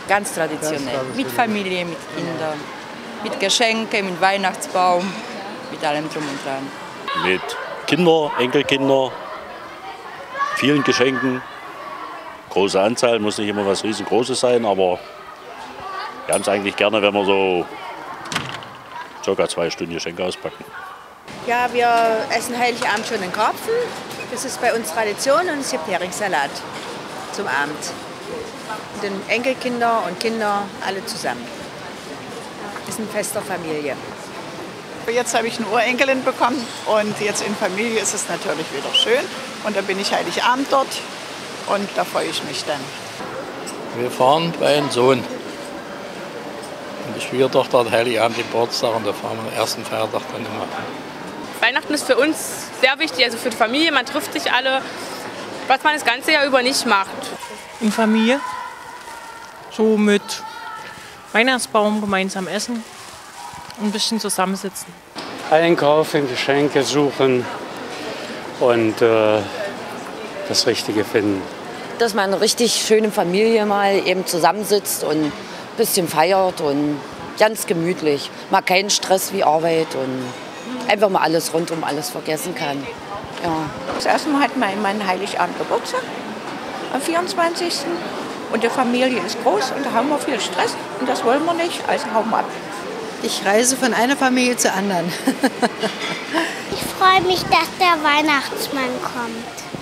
Ganz traditionell. Mit Familie, mit Kindern, mit Geschenken, mit Weihnachtsbaum, mit allem drum und dran. Mit Kindern, Enkelkinder, vielen Geschenken. Große Anzahl, muss nicht immer was Riesengroßes sein, aber wir haben es eigentlich gerne, wenn wir so ca. 2 Stunden Geschenke auspacken. Ja, wir essen Heiligabend schon einen Karpfen. Das ist bei uns Tradition und es gibt Heringssalat zum Abend. Und den Enkelkinder und Kinder alle zusammen. Das ist ein Fest der Familie. Jetzt habe ich eine Urenkelin bekommen und jetzt in Familie ist es natürlich wieder schön. Und da bin ich Heiligabend dort und da freue ich mich dann. Wir fahren bei einem Sohn. Und die Schwiegertochter hat Heiligabend Geburtstag und da fahren wir am ersten Feiertag dann immer. Weihnachten ist für uns sehr wichtig, also für die Familie. Man trifft sich alle, was man das ganze Jahr über nicht macht. In Familie, so mit Weihnachtsbaum gemeinsam essen und ein bisschen zusammensitzen. Einkaufen, Geschenke suchen und das Richtige finden. Dass man richtig schön in Familie mal eben zusammensitzt und ein bisschen feiert und ganz gemütlich. Mal keinen Stress wie Arbeit und einfach mal alles rundum alles vergessen kann. Ja. Das erste Mal hat mein Mann Heiligabend Geburtstag, am 24. Und die Familie ist groß und da haben wir viel Stress und das wollen wir nicht, also hauen wir ab. Ich reise von einer Familie zur anderen. Ich freue mich, dass der Weihnachtsmann kommt.